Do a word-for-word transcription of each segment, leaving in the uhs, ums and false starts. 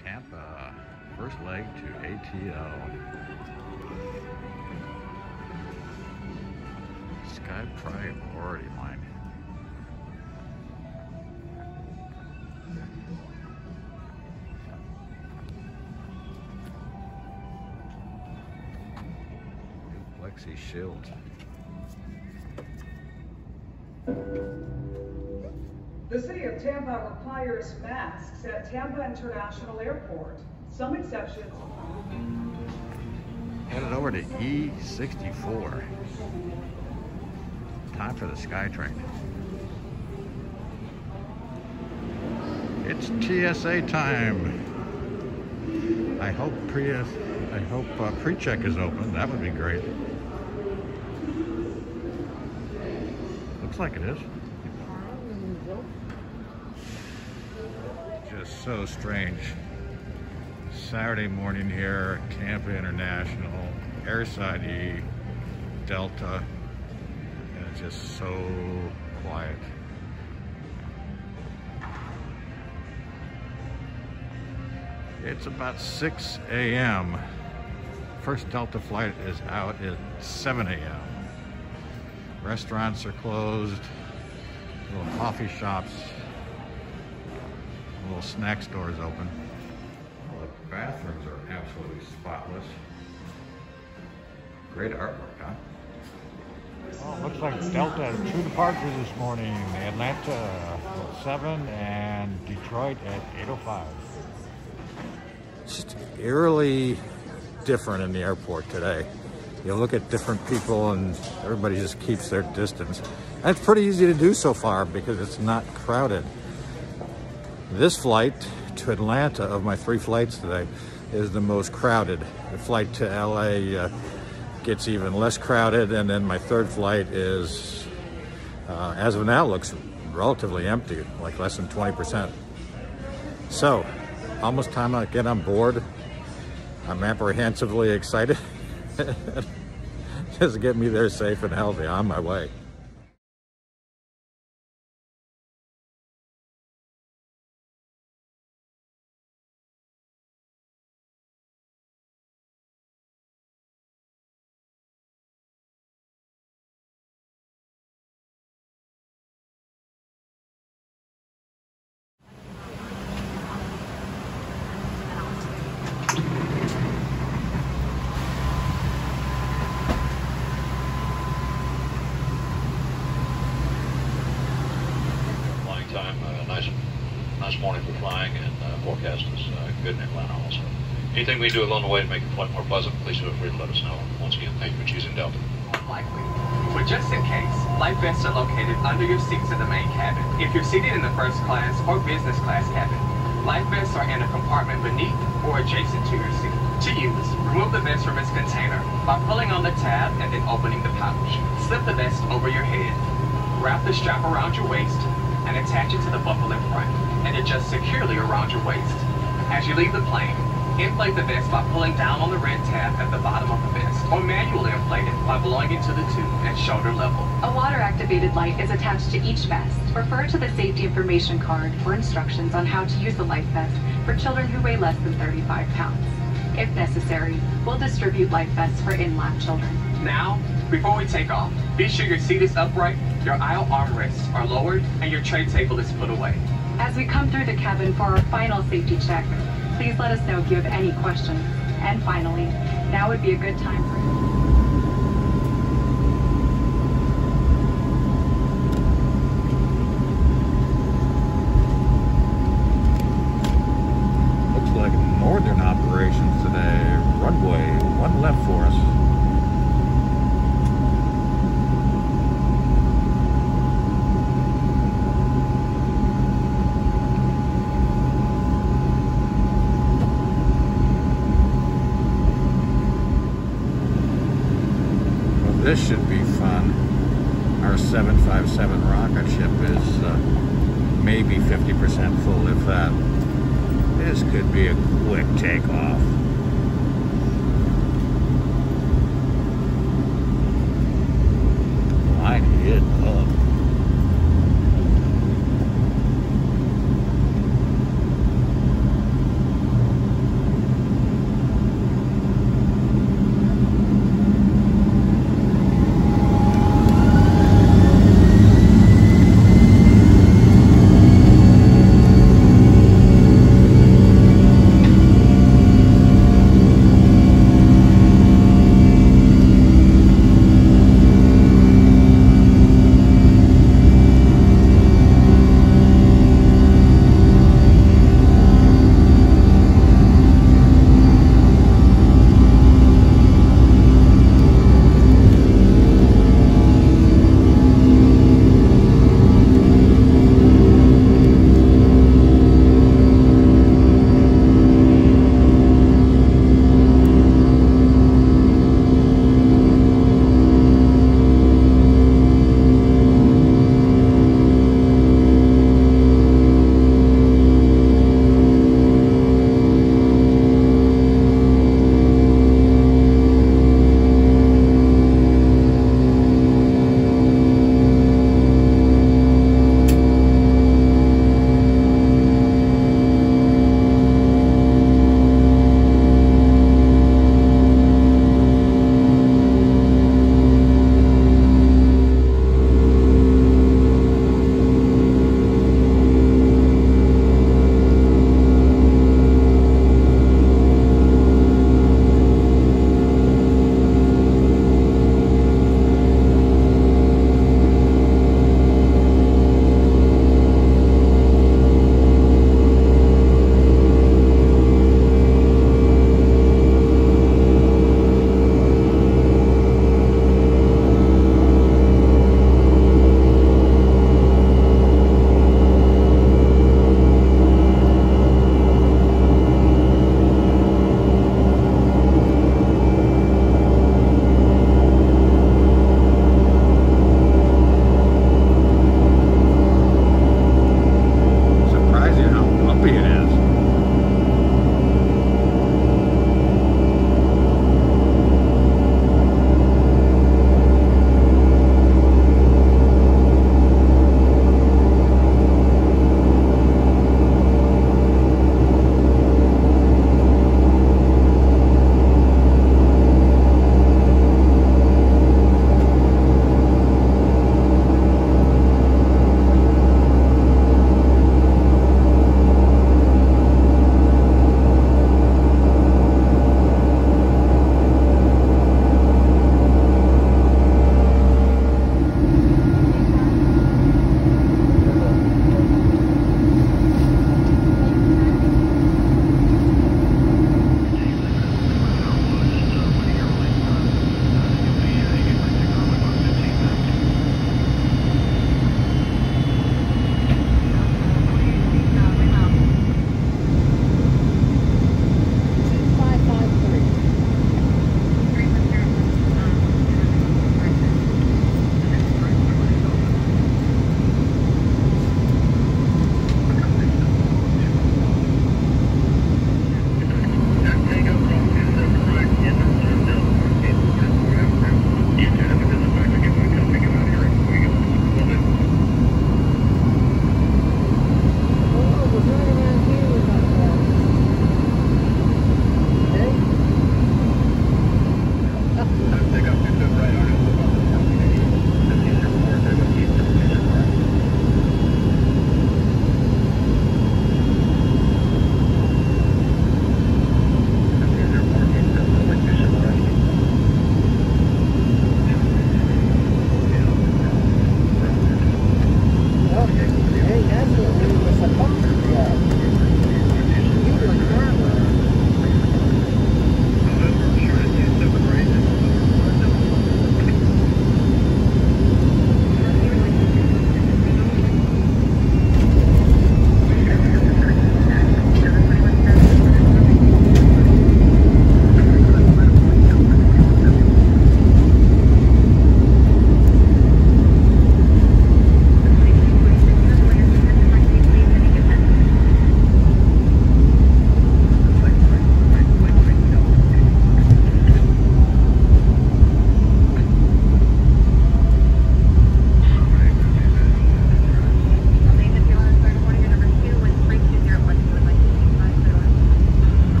Tampa, first leg to A T L. Sky priority line. New Plexi Shield. The city of Tampa requires masks at Tampa International Airport. Some exceptions. Headed over to E sixty-four. Time for the SkyTrain. It's T S A time. I hope pre I hope uh, pre-check is open. That would be great. Looks like it is. Just so strange. Saturday morning here, Tampa International, Airside E, Delta, and it's just so quiet. It's about six A M First Delta flight is out at seven A M Restaurants are closed, little coffee shops, little snack stores open. Well, the bathrooms are absolutely spotless. Great artwork, huh? Oh, looks like Delta had two departures this morning. Atlanta at seven and Detroit at eight oh five. It's just eerily different in the airport today. You look at different people and everybody just keeps their distance. And it's pretty easy to do so far because it's not crowded. This flight to Atlanta, of my three flights today, is the most crowded. The flight to L A uh, gets even less crowded, and then my third flight is, uh, as of now, looks relatively empty, like less than twenty percent. So, almost time I get on board. I'm apprehensively excited. Just get me there safe and healthy on my way. Nice morning for flying, and uh, forecast is uh, good in Atlanta also. Anything we do along the way to make the flight more pleasant, please feel free to let us know. Once again, thank you for choosing Delta. Likely. But just in case, life vests are located under your seats in the main cabin. If you're seated in the first class or business class cabin, life vests are in a compartment beneath or adjacent to your seat. To use, remove the vest from its container by pulling on the tab and then opening the pouch. Slip the vest over your head. Wrap the strap around your waist and attach it to the buckle in front, and adjust securely around your waist. As you leave the plane, inflate the vest by pulling down on the red tab at the bottom of the vest, or manually inflate it by blowing into the tube at shoulder level. A water-activated light is attached to each vest. Refer to the safety information card for instructions on how to use the life vest for children who weigh less than thirty-five pounds. If necessary, we'll distribute life vests for in-lap children. Now, before we take off, be sure your seat is upright, your aisle armrests are lowered, and your tray table is put away. As we come through the cabin for our final safety check, please let us know if you have any questions. And finally, now would be a good time for you. Looks like northern operations today. Runway, one left for us. This should be fun. Our seven five seven rocket ship is uh, maybe fifty percent full, if that. This could be a quick takeoff. Light it up.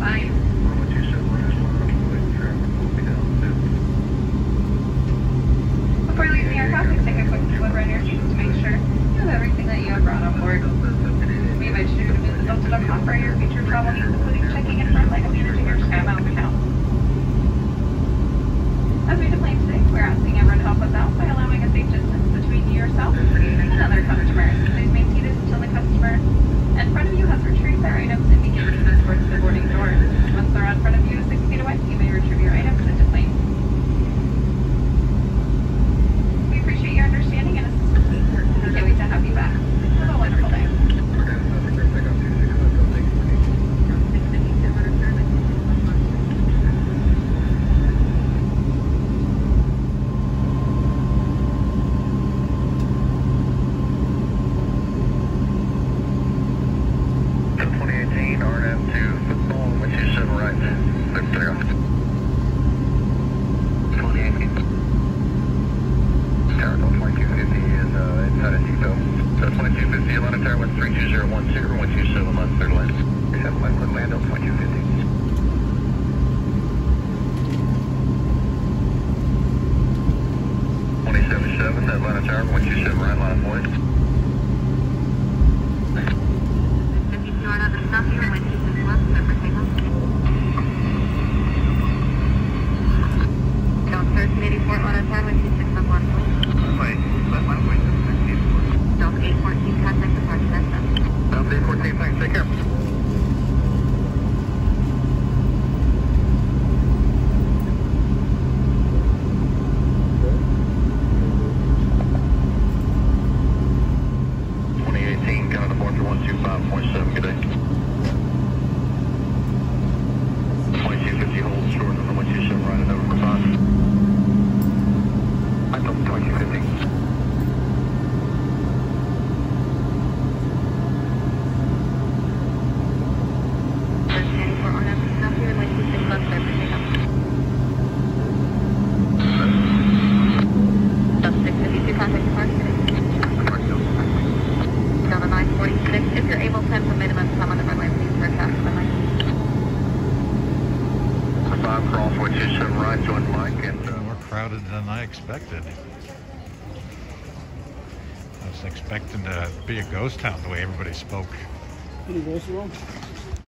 Bye. Before leaving the aircraft, please take a quick look around your seats to make sure you have everything that you have brought on board. We invite you to visit delta dot com for your future travel needs, including checking in for flight and managing your SkyMiles account. As we deploy today, we're asking everyone to help us out by allowing a safe distance between you yourself and other customers. Please maintain it until the customer in front of you has retrieved their items and begin to move towards the boarding door. Once they're in front of you, six feet away, you may retrieve your items into plane. We appreciate your understanding and assistance. We can't wait to have you back. Have a wonderful day. Atlanta Tower, one two seven, right line point. Delta eighty-four, Atlanta Tower, one two six, up one point. Wait, left line point, eighty-four. Delta eight fourteen, contact departure, that's up. Delta eight fourteen, thanks, take care. More crowded than I expected. I was expecting to be a ghost town the way everybody spoke. Any ghosts around?